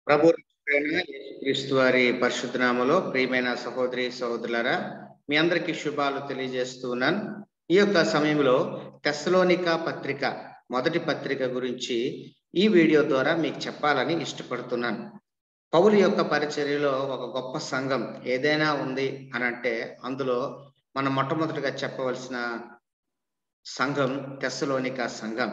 ప్రభు యేసుక్రీస్తు వారి పరిశుద్ధ నామములో ప్రియమైన సహోదరి సహోదరులారా, మీ అందరికీ శుభాలు తెలియజేస్తున్నాను. ఈ యొక్క సమయంలో తెస్సలోనిక పత్రిక మొదటి పత్రిక గురించి ఈ వీడియో ద్వారా మీకు చెప్పాలని ఇష్టపడుతున్నాను. పౌలు యొక్క పరిచర్యలో ఒక గొప్ప సంఘం ఏదైనా ఉంది అని అంటే అందులో మనం మొట్టమొదటిగా చెప్పవలసిన సంఘం తెస్సలోనిక సంఘం.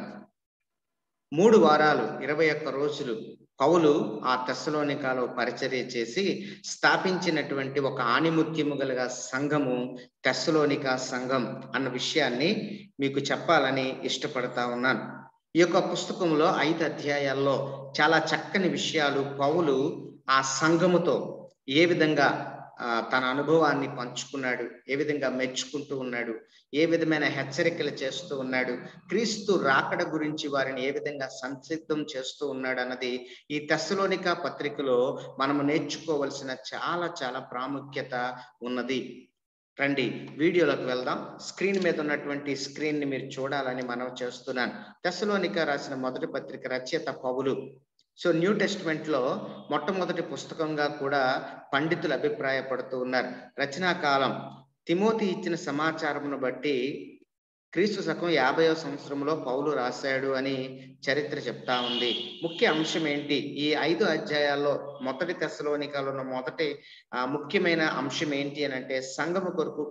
3 వారాలు 21 రోజులు పౌలు ఆ తెస్సలోనికలో పరిచర్య చేసి స్థాపించినటువంటి ఒక ఆణిముత్యము గల సంఘము తెస్సలోనిక సంఘం అన్న విషయాన్ని మీకు చెప్పాలని ఇష్టపడతా ఉన్నాను. ఈ యొక్క పుస్తకంలో 5 అధ్యాయాల్లో చాలా చక్కని విషయాలు పౌలు ఆ సంఘముతో ఏ విధంగా తన అనుభవాన్ని పంచుకున్నాడు, ఏ విధంగా మెచ్చుకుంటూ ఉన్నాడు, ఏ విధమైన హెచ్చరికలు చేస్తూ ఉన్నాడు, క్రీస్తు రాకడ గురించి వారిని ఏ విధంగా సంసిద్ధం చేస్తూ ఉన్నాడు అన్నది ఈ తెస్సలోనిక పత్రికలో మనము నేర్చుకోవలసిన చాలా ప్రాముఖ్యత ఉన్నది. రండి వీడియోలోకి వెళ్దాం. స్క్రీన్ మీద ఉన్నటువంటి స్క్రీన్ ని మీరు చూడాలని మనవి చేస్తున్నాను. తెస్సలోనిక రాసిన మొదటి పత్రిక రచయిత పౌలు. సో న్యూ టెస్ట్మెంట్ లో మొట్టమొదటి పుస్తకంగా కూడా పండితులు అభిప్రాయపడుతూ ఉన్నారు. రచనా కాలం తిమోతి ఇచ్చిన సమాచారమును బట్టి క్రీస్తు శకం 50వ సంవత్సరంలో పౌలు రాశాడు అని చరిత్ర చెప్తా ఉంది. ముఖ్య అంశం ఏంటి? ఈ 5 అధ్యాయాల్లో మొదటి తెస్సలోనికలో ఉన్న మొదటి ముఖ్యమైన అంశం ఏంటి అని అంటే సంఘము కొరకు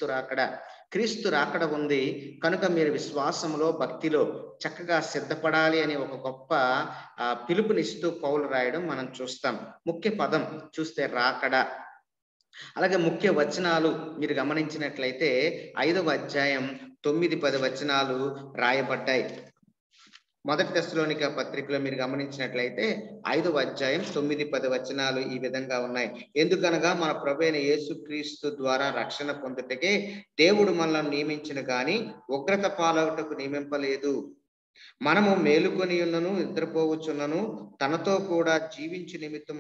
క్రీస్తు రాకడ ఉంది కనుక మీరు విశ్వాసములో భక్తిలో చక్కగా సిద్ధపడాలి అని ఒక గొప్ప పిలుపునిస్తూ పౌలు రాయడం మనం చూస్తాం. ముఖ్య పదం చూస్తే రాకడ. అలాగే ముఖ్య వచనాలు మీరు గమనించినట్లయితే 5వ అధ్యాయం 9-10 వచనాలు రాయబడ్డాయి. మొదటి తెస్సలోనిక పత్రికలో మీరు గమనించినట్లయితే 5వ అధ్యాయం 9-10 వచనాలు ఈ విధంగా ఉన్నాయి. ఎందుకనగా మన ప్రభువైన యేసుక్రీస్తు ద్వారా రక్షణ పొందుటకే దేవుడు మనల్ని నియమించిన గాని ఉగ్రత పాలవుటకు నియమింపలేదు. మనము మేలుకొని ఉన్నను నిద్రపోవచ్చున్నను తనతో కూడా జీవించు నిమిత్తం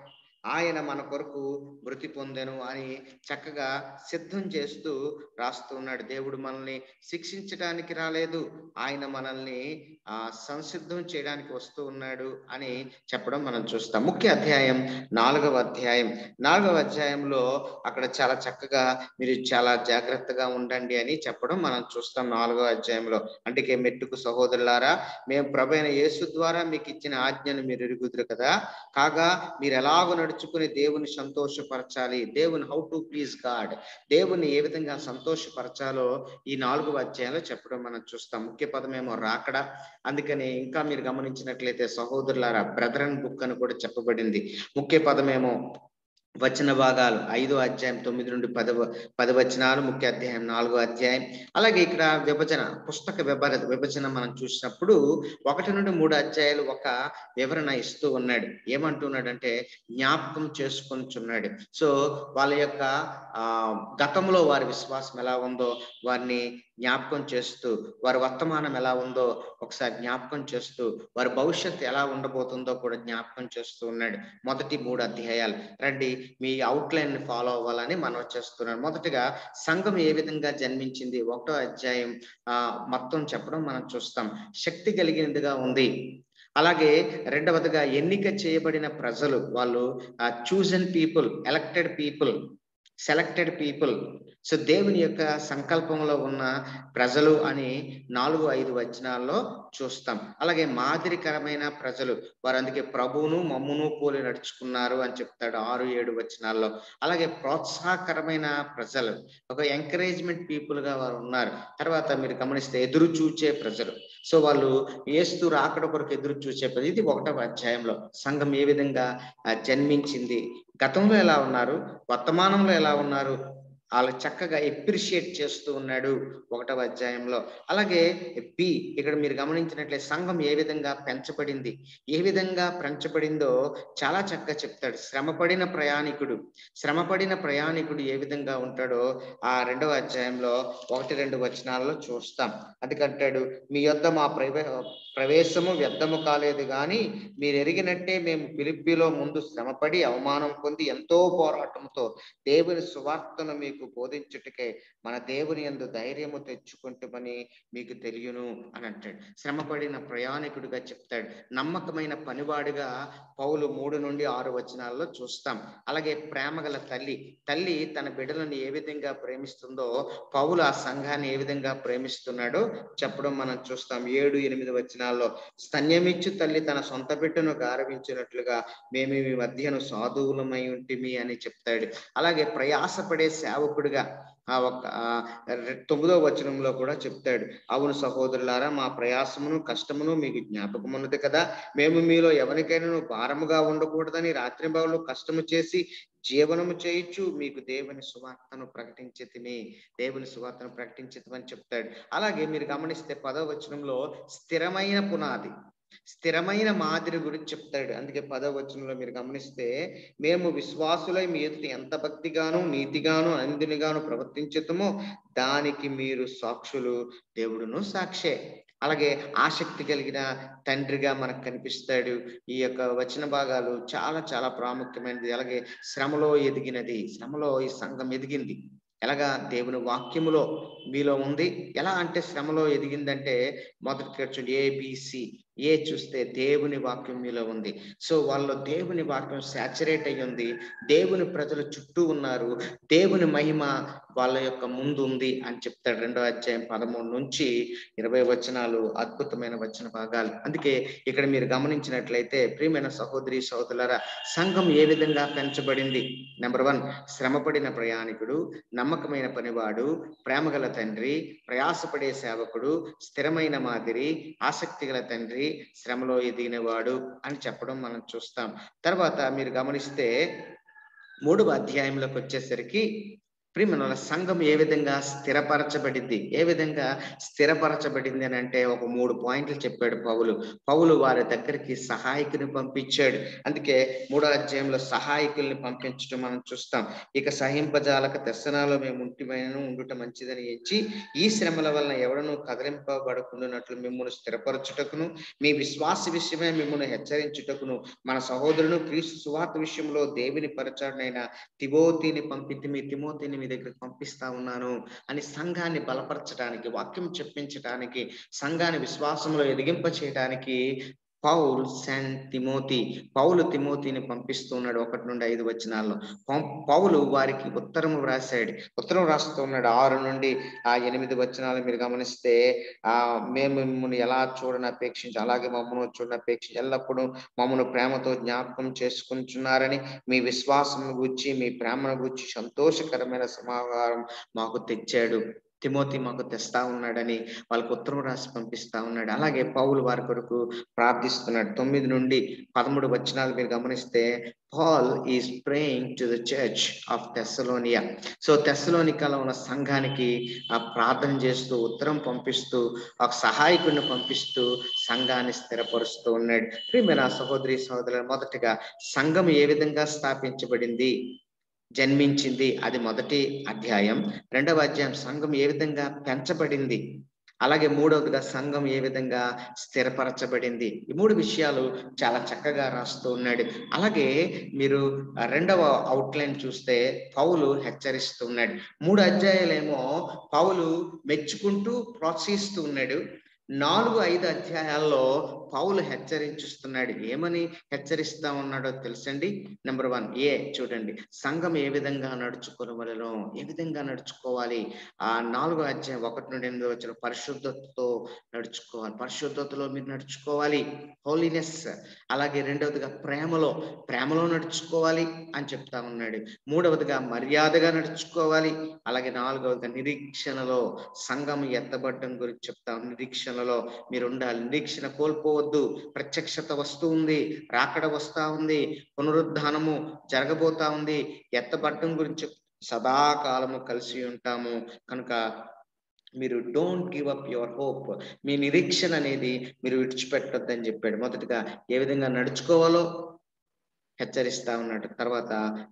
ఆయన మన కొరకు మృతి పొందెను అని చక్కగా సిద్ధం చేస్తూ రాస్తున్నాడు. దేవుడు మనల్ని శిక్షించడానికి రాలేదు, ఆయన మనల్ని సంసిద్ధం చేయడానికి వస్తూ ఉన్నాడు అని చెప్పడం మనం చూస్తాం. ముఖ్య అధ్యాయం 4వ అధ్యాయంలో అక్కడ చాలా చక్కగా మీరు చాలా జాగ్రత్తగా ఉండండి అని చెప్పడం మనం చూస్తాం. 4వ అధ్యాయంలో అందుకే మెట్టుకు సహోదరులారా, మేము ప్రభువైన యేసు ద్వారా మీకు ఇచ్చిన ఆజ్ఞను మీరు ఎరుగుదురు కదా, కాగా మీరు ఎలాగో నడుచుకుని దేవుని సంతోషపరచాలి. హౌ టు ప్లీజ్ గాడ్, దేవుని ఏ విధంగా సంతోషపరచాలో ఈ 4వ అధ్యాయంలో చెప్పడం మనం చూస్తాం. ముఖ్య పదమేమో రాకడ. అందుకని ఇంకా మీరు గమనించినట్లయితే సహోదరులారా బ్రదరన్ బుక్ అని కూడా చెప్పబడింది. ముఖ్య పదమేమో వచన భాగాలు 5వ అధ్యాయం 9-10 వచనాలు, ముఖ్య అధ్యాయం 4వ అధ్యాయం. అలాగే ఇక్కడ పుస్తక విభజన మనం చూసినప్పుడు 1-3 అధ్యాయాలు ఒక వివరణ ఇస్తూ ఉన్నాడు. ఏమంటున్నాడంటే జ్ఞాపకం చేసుకొనిచున్నాడు. సో వాళ్ళ యొక్క గతంలో వారి విశ్వాసం ఎలా ఉందో వారిని జ్ఞాపకం చేస్తూ, వారి వర్తమానం ఎలా ఉందో ఒకసారి జ్ఞాపకం చేస్తూ, వారి భవిష్యత్తు ఎలా ఉండబోతుందో కూడా జ్ఞాపకం చేస్తూ ఉన్నాడు. మొదటి 3 అధ్యాయాలు రండి మీ అవుట్లైన్ ని ఫాలో అవ్వాలని మనం చేస్తున్నాడు. మొదటిగా సంఘం ఏ విధంగా జన్మించింది 1వ అధ్యాయం మొత్తం చెప్పడం మనం చూస్తాం. శక్తి కలిగినదిగా ఉంది. అలాగే రెండవదిగా ఎన్నిక చేయబడిన ప్రజలు, వాళ్ళు chosen people, elected people, selected people. So దేవుని యొక్క సంకల్పంలో ఉన్న ప్రజలు అని 4-5 వచనాల్లో చూస్తాం. అలాగే మాదిరికరమైన ప్రజలు, వారు అందుకే ప్రభువును మమ్మును పోలి నడుచుకున్నారు అని చెప్తాడు 6-7 వచనాల్లో. అలాగే ప్రోత్సాహకరమైన ప్రజలు, ఒక ఎంకరేజ్మెంట్ పీపుల్ గా వారు ఉన్నారు. తర్వాత మీరు గమనిస్తే ఎదురు చూచే ప్రజలు. సో వాళ్ళు యేసు రాకడ కొరకు ఎదురు చూసే ప్రజలు. ఇది 1వ అధ్యాయంలో సంఘం ఏ విధంగా జన్మించింది, గతంలో ఎలా ఉన్నారు, వర్తమానంలో ఎలా ఉన్నారు, వాళ్ళు చక్కగా ఎప్రిషియేట్ చేస్తూ ఉన్నాడు 1వ అధ్యాయంలో. అలాగే ఇక్కడ మీరు గమనించినట్లయితే సంఘం ఏ విధంగా పెంచబడింది, ఏ విధంగా పెంచబడిందో చాలా చక్కగా చెప్తాడు. శ్రమపడిన ప్రయాణికుడు ఏ విధంగా ఉంటాడో ఆ 2వ అధ్యాయంలో 1-2 వచనాల్లో చూస్తాం. అందుకంటాడు మీ యొద్ద మా ప్రవేశము వ్యర్థము కాలేదు గాని మీరు ఎరిగినట్టే మేము ఫిలిప్పీలో ముందు శ్రమపడి అవమానం పొంది ఎంతో పోరాటంతో దేవుని సువార్తను మీకు బోధించుటకే మన దేవుని యందు ధైర్యము తెచ్చుకుంటామని మీకు తెలియను అని అంటాడు. శ్రమపడిన ప్రయాణికుడిగా చెప్తాడు. నమ్మకమైన పనివాడిగా పౌలు 3 నుండి 6 వచనాల్లో చూస్తాం. అలాగే ప్రేమగల తల్లి తన బిడ్డలను ఏ విధంగా ప్రేమిస్తుందో పౌలు ఆ సంఘాన్ని ఏ విధంగా ప్రేమిస్తున్నాడో చెప్పడం మనం చూస్తాం. 7-8 వచనాల్లో స్తన్యమిచ్చు తల్లి తన సొంత బిడ్డను గారవించినట్లుగా మేము మీ మధ్యను సాధువులమై ఉంటిమి అని చెప్తాడు. అలాగే ప్రయాసపడే సేవకుడిగా 9వ వచనంలో కూడా చెప్తాడు. అవును సహోదరులారా, మా ప్రయాసమును కష్టమును మీకు జ్ఞాపకమున్నది కదా. మేము మీలో ఎవరికైనా భారముగా ఉండకూడదని రాత్రింబవళ్ళు కష్టము చేసి జీవనము చేయొచ్చు మీకు దేవుని సువార్తను ప్రకటించమని చెప్తాడు. అలాగే మీరు గమనిస్తే 10వ వచనంలో స్థిరమైన మాదిరి గురించి చెప్తాడు. అందుకే 10వ వచనంలో మీరు గమనిస్తే మేము విశ్వాసులై మీ ఎదుట ఎంత భక్తిగాను నీతిగాను అందినిగాను ప్రవర్తించుతామో దానికి మీరు సాక్షులు, దేవుడును సాక్షే. అలాగే ఆసక్తి కలిగిన తండ్రిగా మనకు కనిపిస్తాడు. ఈ యొక్క వచన భాగాలు చాలా చాలా ప్రాముఖ్యమైనది. అలాగే శ్రమలో ఈ సంఘం ఎదిగింది. ఎలాగా? దేవుని వాక్యములో మీలో ఉంది. ఎలా అంటే శ్రమలో ఎదిగిందంటే మొదటి ABC. ఏ చూస్తే దేవుని వాక్యం మీలో ఉంది. సో వాళ్ళలో దేవుని వాక్యం సాచురేట్ అయ్యి ఉంది. దేవుని ప్రజలు చుట్టూ ఉన్నారు. దేవుని మహిమ వాళ్ళ యొక్క ముందు ఉంది అని చెప్తాడు. 2వ అధ్యాయం 13 నుంచి 20 వచనాలు అద్భుతమైన వచన భాగాలు. అందుకే ఇక్కడ మీరు గమనించినట్లయితే ప్రియమైన సహోదరి సహోదరులారా, సంఘం ఏ విధంగా పెంచబడింది? నెంబర్ 1, శ్రమపడిన ప్రయాణికుడు, నమ్మకమైన పనివాడు, ప్రేమగల తండ్రి, ప్రయాసపడే సేవకుడు, స్థిరమైన మాదిరి, ఆసక్తి గల తండ్రి, శ్రమలో ఎదిగినవాడు అని చెప్పడం మనం చూస్తాం. తర్వాత మీరు గమనిస్తే 3వ అధ్యాయంలోకి వచ్చేసరికి ప్రియమైన సంఘం ఏ విధంగా స్థిరపరచబడింది అని అంటే ఒక 3 పాయింట్లు చెప్పాడు పౌలు వారి దగ్గరికి సహాయకుని పంపించాడు. అందుకే 3వ అధ్యాయంలో సహాయకుల్ని పంపించడం మనం చూస్తాం. ఇక సహింపజాలక దర్శనాల్లో మేము ఉండుట మంచిదని ఎంచి ఈ శ్రమల వలన ఎవడను కదిలింపబడకుండానట్లు మిమ్మల్ని స్థిరపరచుటకును మీ విశ్వాస విషయమే మిమ్మల్ని హెచ్చరించుటకును మన సహోదరును క్రీస్తు సువార్త విషయంలో దేవుని పరిచారనైన తిమోతిని మీ దగ్గరికి పంపిస్తా ఉన్నాను అని సంఘాన్ని బలపరచడానికి, వాక్యం చెప్పించడానికి, సంఘాన్ని విశ్వాసంలో ఎదిగింప చేయడానికి పౌలు తిమోతిని పంపిస్తున్నాడు. 1 నుండి 5 వచనాల్లో పౌలు వారికి ఉత్తరం రాస్తున్నాడు. 6 నుండి 8 వచనాలు మీరు గమనిస్తే మేము మిమ్మల్ని ఎలా చూడని అపేక్షించి అలాగే మమ్మల్ని చూడని అపేక్షించి ఎల్లప్పుడూ మమ్మల్ని ప్రేమతో జ్ఞాపకం చేసుకుంటున్నారని, మీ విశ్వాసం గురించి మీ ప్రేమను గురించి సంతోషకరమైన సమాచారం మాకు తెచ్చాడు. తిమోతి మాకు తెస్తా ఉన్నాడని వాళ్ళకు ఉత్తరం రాసి పంపిస్తా ఉన్నాడు. అలాగే పౌలు వారి కొరకు ప్రార్థిస్తున్నాడు. 9 నుండి 13 వచనాలు మీరు గమనిస్తే Paul is praying to the church of Thessalonia. So థెస్సలోనికాలో ఉన్న సంఘానికి ప్రార్థన చేస్తూ, ఉత్తరం పంపిస్తూ, ఒక సహాయకుడిని పంపిస్తూ సంఘాన్ని స్థిరపరుస్తూ ఉన్నాడు. ప్రియమైన సహోదరి సహోదరులు, మొదటిగా సంఘం ఏ విధంగా స్థాపించబడింది, జన్మించింది, అది 1వ అధ్యాయం. 2వ అధ్యాయం సంఘం ఏ విధంగా పెంచబడింది, అలాగే 3వదిగా సంఘం ఏ విధంగా స్థిరపరచబడింది. ఈ 3 విషయాలు చాలా చక్కగా రాస్తూ ఉన్నాడు. అలాగే మీరు 2వ అవుట్లైన్ చూస్తే పౌలు హెచ్చరిస్తూ ఉన్నాడు. 3 అధ్యాయాలేమో పౌలు మెచ్చుకుంటూ ప్రోత్సహిస్తూ ఉన్నాడు. 4-5 అధ్యాయాల్లో పౌలు హెచ్చరించుస్తున్నాడు. ఏమని హెచ్చరిస్తా ఉన్నాడో తెలుసండి? నెంబర్ 1 చూడండి, సంఘం ఏ విధంగా నడుచుకోవాలో, ఏ విధంగా నడుచుకోవాలి. 4వ అధ్యాయం 1 నుండి 8 వచ్చిన పరిశుద్ధతతో నడుచుకోవాలి, పరిశుద్ధతలో మీరు నడుచుకోవాలి, హోలీనెస్. అలాగే 2వదిగా ప్రేమలో నడుచుకోవాలి అని చెప్తా ఉన్నాడు. 3వదిగా మర్యాదగా నడుచుకోవాలి. అలాగే 4వదిగా నిరీక్షణలో, సంఘం ఎత్తబడడం గురించి చెప్తాం. నిరీక్షణలో మీరు ఉండాలి. నిరీక్షణ కోల్పోవద్దు. ప్రత్యక్షత వస్తూ ఉంది, రాకడ వస్తా ఉంది, పునరుద్ధానము జరగబోతా ఉంది, ఎత్తబడడం గురించి సదాకాలము కలిసి ఉంటాము. కనుక మీరు don't give up your hope, మీ నిరీక్షణ అనేది మీరు విడిచిపెట్టొద్దని చెప్పాడు. మొదటిగా ఏ విధంగా నడుచుకోవాలో హెచ్చరిస్తా ఉన్నాడు. తర్వాత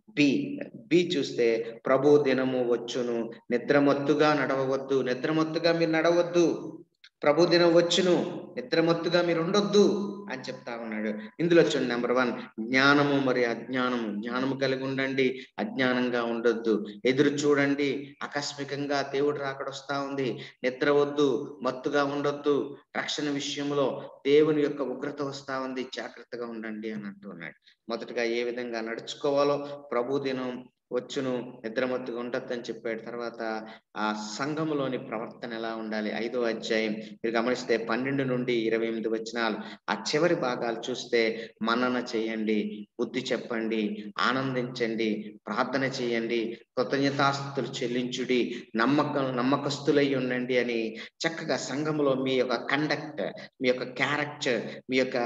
బి చూస్తే ప్రభు దినము వచ్చును, నిద్రమత్తుగా మీరు నడవద్దు. ప్రభు దినం వచ్చును, నిద్రమత్తుగా మీరు ఉండొద్దు అని చెప్తా ఉన్నాడు. ఇందులో చూడండి, నెంబర్ 1 జ్ఞానము మరియు అజ్ఞానము. జ్ఞానము కలిగి ఉండండి, అజ్ఞానంగా ఉండొద్దు. ఎదురు చూడండి, ఆకస్మికంగా దేవుడు రాకడొస్తా ఉంది, నిద్ర వద్దు, మత్తుగా ఉండొద్దు. రక్షణ విషయంలో దేవుని యొక్క ఉగ్రత వస్తా ఉంది, జాగ్రత్తగా ఉండండి అని అంటున్నాడు. మొదటగా ఏ విధంగా నడుచుకోవాలో, ప్రభు దినం వచ్చును, నిద్రమత్తుగా ఉండొద్దని చెప్పాడు. తర్వాత ఆ సంఘములోని ప్రవర్తన ఎలా ఉండాలి. 5వ అధ్యాయం మీరు గమనిస్తే 12 నుండి 28 వచనాలు, ఆ చివరి భాగాలు చూస్తే మనన చేయండి, బుద్ధి చెప్పండి, ఆనందించండి, ప్రార్థన చేయండి, కృతజ్ఞతాస్తుతులు చెల్లించుడి, నమ్మకస్తులై ఉండండి అని చక్కగా సంఘములో మీ యొక్క కండక్ట్, మీ యొక్క క్యారెక్టర్, మీ యొక్క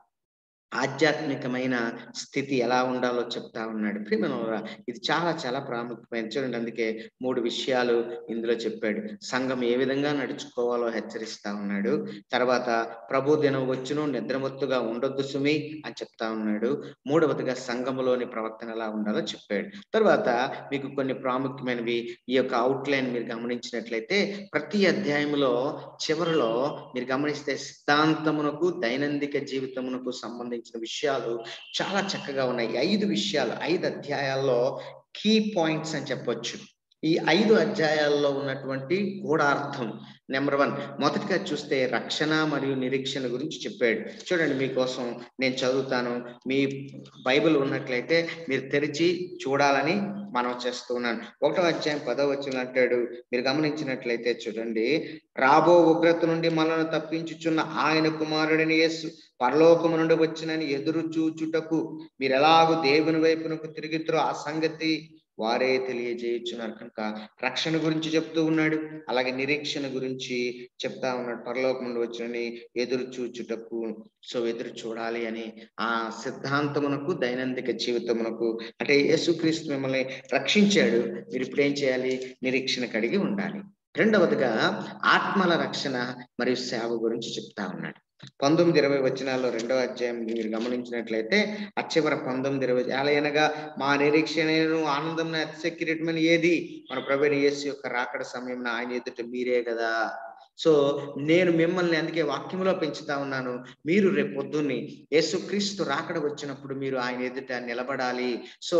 ఆధ్యాత్మికమైన స్థితి ఎలా ఉండాలో చెప్తా ఉన్నాడు. ప్రియమైనవారా, ఇది చాలా చాలా ప్రాముఖ్యమైన. చూడండి, అందుకే 3 విషయాలు ఇందులో చెప్పాడు. సంఘం ఏ విధంగా నడుచుకోవాలో హెచ్చరిస్తా ఉన్నాడు. తర్వాత ప్రభు దినం వచ్చును, నిద్రమత్తుగా ఉండొద్దు సుమి అని చెప్తా ఉన్నాడు. మూడవదిగా సంఘములోని ప్రవర్తన ఎలా ఉండాలో చెప్పాడు. తర్వాత మీకు కొన్ని ప్రాముఖ్యమైనవి, ఈ యొక్క అవుట్లైన్ మీరు గమనించినట్లయితే ప్రతి అధ్యాయంలో చివరిలో మీరు గమనిస్తే సిద్ధాంతమునకు, దైనందిక జీవితమునకు సంబంధించిన విషయాలు చాలా చక్కగా ఉన్నాయి. 5 విషయాలు, 5 అధ్యాయాల్లో కీ పాయింట్స్ అని చెప్పొచ్చు. ఈ 5 అధ్యాయాల్లో ఉన్నటువంటి గూఢార్థం. నెంబర్ 1 మొదటిగా చూస్తే రక్షణ మరియు నిరీక్షణ గురించి చెప్పాడు. చూడండి, మీకోసం నేను చదువుతాను. మీ బైబిల్ ఉన్నట్లయితే మీరు తెరిచి చూడాలని మనం చేస్తున్నాను. 1వ అధ్యాయం 10వ వచనం అంటాడు, మీరు గమనించినట్లయితే చూడండి, రాబో ఉగ్రత నుండి మనల్ని తప్పించుచున్న ఆయన కుమారుడిని యేసు పరలోకము నుండి వచ్చినని ఎదురు చూచుటకు మీరు ఎలాగూ దేవుని వైపునకు తిరిగిద్దరో ఆ సంగతి వారే తెలియజేయుచున్నారు. కనుక రక్షణ గురించి చెప్తూ ఉన్నాడు, అలాగే నిరీక్షణ గురించి చెప్తా ఉన్నాడు. పరలోకం నుండి వచ్చినని ఎదురు చూచుటకు, సో ఎదురు చూడాలి అని ఆ సిద్ధాంతమునకు, దైనందిక జీవితమునకు, అంటే యేసుక్రీస్తు మిమ్మల్ని రక్షించాడు, మీరు ఇప్పుడు ఏం చేయాలి, నిరీక్షణ కలిగి ఉండాలి. రెండవదిగా ఆత్మల రక్షణ మరియు సేవ గురించి చెప్తా ఉన్నాడు. 19-20 వచనాల్లో 2వ అధ్యాయం మీరు గమనించినట్లయితే ఆ చివర 19-20 అలయనగా మా నిరీక్షణను ఆనందం అతిశక్తిరటమని ఏది, మన ప్రభువైన యేసు యొక్క రాకడ సమయంలో ఆయన ఎదుట మీరే కదా. సో నేను మిమ్మల్ని అందుకే వాక్యంలో పెంచుతా ఉన్నాను, మీరు రేపు పొద్దున్నే యేసుక్రీస్తు రాకడ వచ్చినప్పుడు మీరు ఆయన ఎదుట నిలబడాలి. సో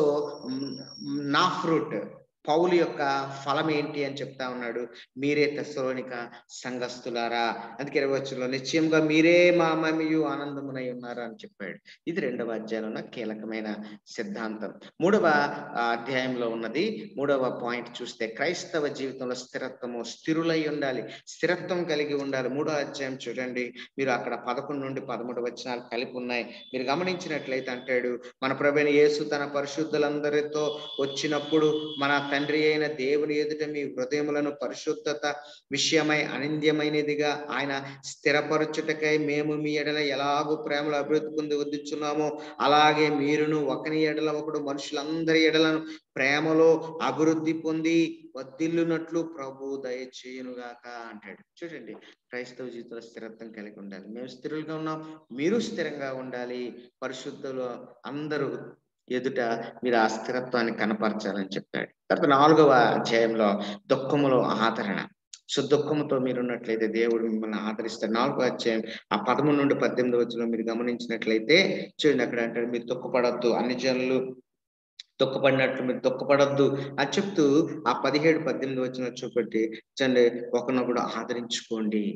నా ఫ్రూట్, పౌలు యొక్క ఫలం ఏంటి అని చెప్తా ఉన్నాడు, మీరే తెస్సలోనిక సంఘస్థులారా. అందుకే 20వ వచనంలో నిశ్చయంగా మీరే మా మహిమయు ఆనందమునై ఉన్నారు అని చెప్పాడు. ఇది 2వ అధ్యాయంలో కీలకమైన సిద్ధాంతం. 3వ అధ్యాయంలో ఉన్నది, 3వ పాయింట్ చూస్తే క్రైస్తవ జీవితంలో స్థిరత్వము, స్థిరులై ఉండాలి, స్థిరత్వం కలిగి ఉండాలి. 3వ అధ్యాయం చూడండి, మీరు అక్కడ 11 నుండి 13 వచనాలు కలిపి ఉన్నాయి. మీరు గమనించినట్లయితే అంటాడు, మన ప్రభువైన యేసు తన పరిశుద్ధులందరితో వచ్చినప్పుడు మన తండ్రి అయిన దేవుని ఎదుట మీ హృదయములను పరిశుద్ధత విషయమై అనింద్యమైనదిగా ఆయన స్థిరపరచుటకై మేము మీ ఎడల ఎలాగూ ప్రేమలో అభివృద్ధి పొంది వద్దుచున్నామో అలాగే మీరును ఒకని ఎడల ఒకడు మనుషులందరి ఎడలను ప్రేమలో అభివృద్ధి పొంది వర్ధిల్లునట్లు ప్రభు దయచేయునుగాక అంటాడు. చూడండి, క్రైస్తవ జీవితంలో స్థిరత్వం కలిగి ఉండాలి. మేము స్థిరులుగా ఉన్నాం, మీరు స్థిరంగా ఉండాలి. పరిశుద్ధులు అందరూ ఎదుట మీరు ఆ స్థిరత్వాన్ని కనపరచాలని చెప్పాడు. తర్వాత 4వ అధ్యాయంలో దుఃఖములో ఆదరణ. సో దుఃఖముతో మీరు ఉన్నట్లయితే దేవుడు మిమ్మల్ని ఆదరిస్తాడు. 4వ అధ్యాయం ఆ 13 నుండి 18 వచనంలో మీరు గమనించినట్లయితే చూడండి, అక్కడ అంటాడు, మీరు దుఃఖపడద్దు, అన్ని జనులు దుఃఖపడినట్లు మీరు దుఃఖపడద్దు అని చెప్తూ ఆ 17-18 వచనం చూపెట్టి చూడండి, ఒకరినొకడు ఆదరించుకోండి.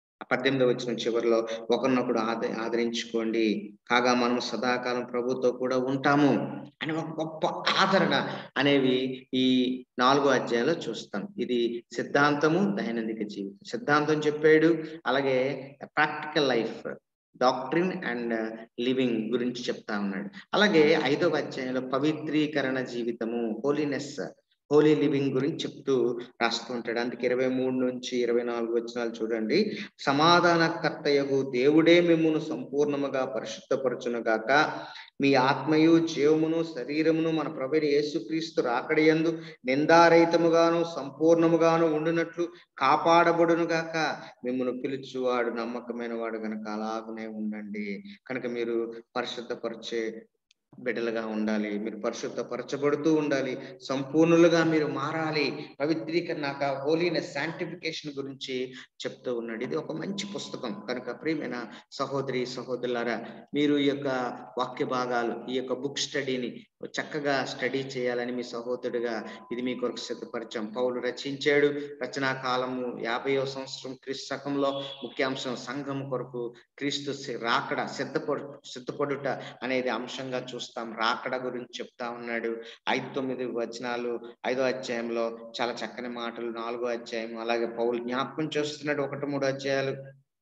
18వ వచనం చివరిలో ఒకరినొకడు ఆదరించుకోండి, కాగా మనం సదాకాలం ప్రభుతో కూడా ఉంటాము అని ఒక గొప్ప ఆదరణ అనేవి ఈ 4వ అధ్యాయంలో చూస్తాం. ఇది సిద్ధాంతము, దైనందిక జీవితం. సిద్ధాంతం చెప్పాడు, అలాగే practical life, doctrine and living గురించి చెప్తా ఉన్నాడు. అలాగే 5వ అధ్యాయంలో పవిత్రీకరణ జీవితము, హోలీనెస్, హోలీ లివింగ్ గురించి చెప్తూ రాస్తూ ఉంటాడు. అందుకే 23 నుంచి 24 వచనాలు చూడండి, సమాధానకర్తయగు దేవుడే మిమ్మును సంపూర్ణముగా పరిశుద్ధపరచునుగాక, మీ ఆత్మయు జీవమును శరీరమును మన ప్రభువైన యేసుక్రీస్తు రాకడయందు నిందారహితముగాను సంపూర్ణముగాను ఉండునట్లు కాపాడబడునుగాక, మిమ్మును పిలుచువాడు నమ్మకమైన వాడు గనక అలాగనే ఉండండి. కనుక మీరు పరిశుద్ధపరిచే బిడ్డలుగా ఉండాలి. మీరు పరిశుద్ధపరచబడుతూ ఉండాలి. సంపూర్ణులుగా మీరు మారాలి. పవిత్రీకరణ హోలీనెస్, శాంటిఫికేషన్ గురించి చెప్తూ ఉన్నాడు. ఇది ఒక మంచి పుస్తకం. కనుక ప్రియమైన సహోదరి, సహోదరులారా, మీరు ఈ యొక్క వాక్య భాగాలు, ఈ యొక్క బుక్ స్టడీని చక్కగా స్టడీ చేయాలని మీ సహోదరుడిగా ఇది మీ కొరకు సిద్ధపరిచాం. పౌలు రచించాడు. రచనా కాలము 50వ సంవత్సరం క్రీస్తు శకంలో. ముఖ్యాంశం సంఘం కొరకు క్రీస్తు రాకడ సిద్ధపడుట అనేది అంశంగా చూస్తాం. రాకడ గురించి చెప్తా ఉన్నాడు. 5-9 వచనాలు 5వ అధ్యాయంలో చాలా చక్కని మాటలు. 4వ అధ్యాయం అలాగే పౌలు జ్ఞాపకం చేస్తున్నాడు. 1-3 అధ్యాయాలు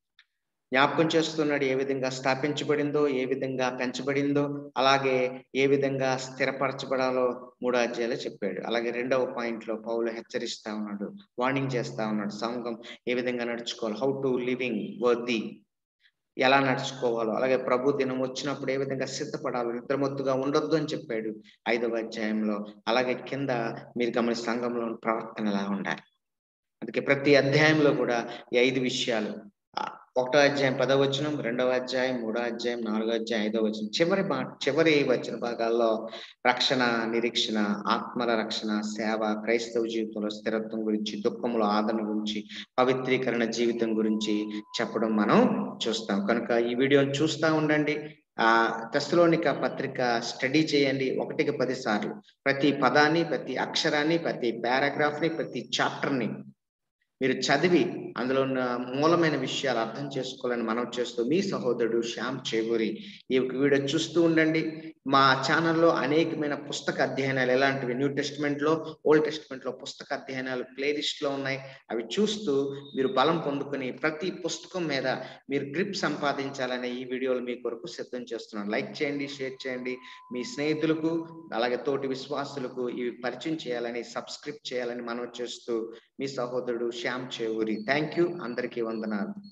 జ్ఞాపకం చేస్తున్నాడు. ఏ విధంగా స్థాపించబడిందో, ఏ విధంగా పెంచబడిందో, అలాగే ఏ విధంగా స్థిరపరచబడాలో 3 అధ్యాయాలు చెప్పాడు. అలాగే 2వ పాయింట్ లో పౌలు హెచ్చరిస్తా ఉన్నాడు, వార్నింగ్ చేస్తా ఉన్నాడు. సంఘం ఏ విధంగా నడుచుకోవాలి, హౌ టు లివింగ్ వర్ది, ఎలా నడుచుకోవాలో, అలాగే ప్రభు దినం వచ్చినప్పుడు ఏ విధంగా సిద్ధపడాలో, నిద్రమత్తుగా ఉండొద్దు అని చెప్పాడు 5వ అధ్యాయంలో. అలాగే కింద మీరు గమని సంఘంలో ప్రవర్తన ఎలా ఉండాలి. అందుకే ప్రతి అధ్యాయంలో కూడా ఈ 5 విషయాలు, 1వ అధ్యాయం 10వ వచనం, 2వ అధ్యాయం 3వ అధ్యాయం, 4వ అధ్యాయం 5వ వచనం, చివరి వచన భాగాల్లో రక్షణ, నిరీక్షణ, ఆత్మల రక్షణ, సేవ, క్రైస్తవ జీవితంలో స్థిరత్వం గురించి, దుఃఖంలో ఆదరణ గురించి, పవిత్రీకరణ జీవితం గురించి చెప్పడం మనం చూస్తాం. కనుక ఈ వీడియోని చూస్తూ ఉండండి. తెస్సలోనిక పత్రిక స్టడీ చేయండి 1కి 10 సార్లు. ప్రతి పదాన్ని, ప్రతి అక్షరాన్ని, ప్రతి పారాగ్రాఫ్ ని, ప్రతి చాప్టర్ ని మీరు చదివి అందులో ఉన్న మూలమైన విషయాలు అర్థం చేసుకోవాలని మనం చేస్తూ మీ సహోదరుడు శ్యామ్ చేవూరి ఈ వీడియో చూస్తూ ఉండండి. మా ఛానల్లో అనేకమైన పుస్తక అధ్యయనాలు, ఎలాంటివి న్యూ టెస్ట్మెంట్ లో, ఓల్డ్ టెస్ట్మెంట్ లో పుస్తక అధ్యయనాలు ప్లేలిస్ట్ లో ఉన్నాయి. అవి చూస్తూ మీరు బలం పొందుకొని ప్రతి పుస్తకం మీద మీరు గ్రిప్ సంపాదించాలని ఈ వీడియోలు మీ కొరకు సిద్ధం చేస్తున్నాను. లైక్ చేయండి, షేర్ చేయండి, మీ స్నేహితులకు అలాగే తోటి విశ్వాసులకు ఇవి పరిచయం చేయాలని, సబ్స్క్రైబ్ చేయాలని మనం చేస్తూ మీ సహోదరుడు శ్యామ్ చేవూరి. Thank you. అందరికీ వందనాలు.